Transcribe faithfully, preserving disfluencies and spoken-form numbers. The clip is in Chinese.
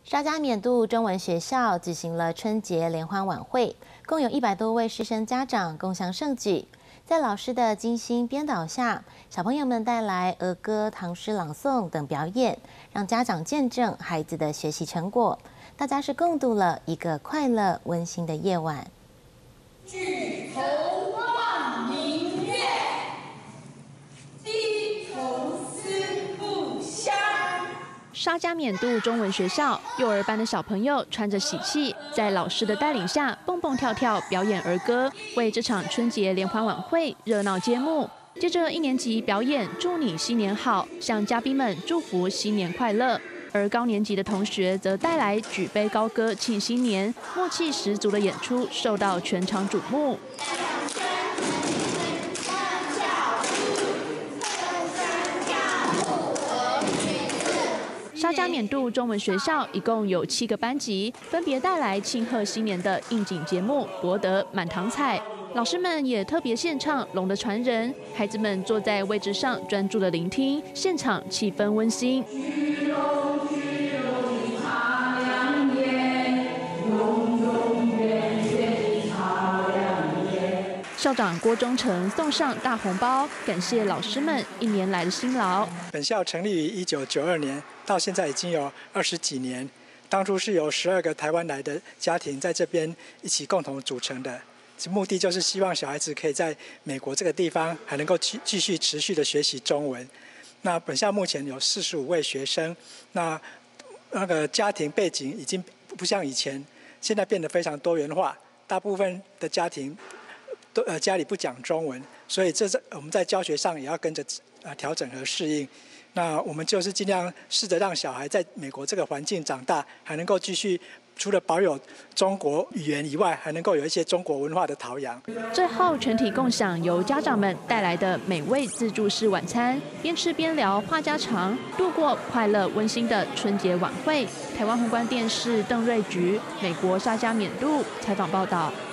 沙加缅度中文学校举行了春节联欢晚会，共有一百多位师生家长共襄盛举。在老师的精心编导下，小朋友们带来儿歌、唐诗朗诵等表演，让家长见证孩子的学习成果。大家是共度了一个快乐温馨的夜晚。 举头望明月，低头思故乡。 沙加缅度中文学校幼儿班的小朋友穿着喜气，在老师的带领下蹦蹦跳跳表演儿歌，为这场春节联欢晚会热闹揭幕。接着一年级表演“祝你新年好”，向嘉宾们祝福新年快乐。而高年级的同学则带来举杯高歌庆新年，默契十足的演出受到全场瞩目。沙加缅度中文学校一共有七个班级，分别带来庆贺新年的应景节目，夺得满堂彩。老师们也特别献唱《龙的传人》，孩子们坐在位置上专注的聆听，现场气氛温馨。校长郭忠诚送上大红包，感谢老师们一年来的辛劳。 本校成立于一九九二年，到现在已经有二十几年。当初是由十二个台湾来的家庭在这边一起共同组成的，目的就是希望小孩子可以在美国这个地方还能够继继续持续的学习中文。那本校目前有四十五位学生，那那个家庭背景已经不像以前，现在变得非常多元化，大部分的家庭都呃家里不讲中文，所以这是我们在教学上也要跟着呃调整和适应。那我们就是尽量试着让小孩在美国这个环境长大，还能够继续除了保有中国语言以外，还能够有一些中国文化的陶养。 最后全体共享由家长们带来的美味自助式晚餐，边吃边聊话家常，度过快乐温馨的春节晚会。台湾宏观电视邓瑞菊，美国沙加缅度采访报道。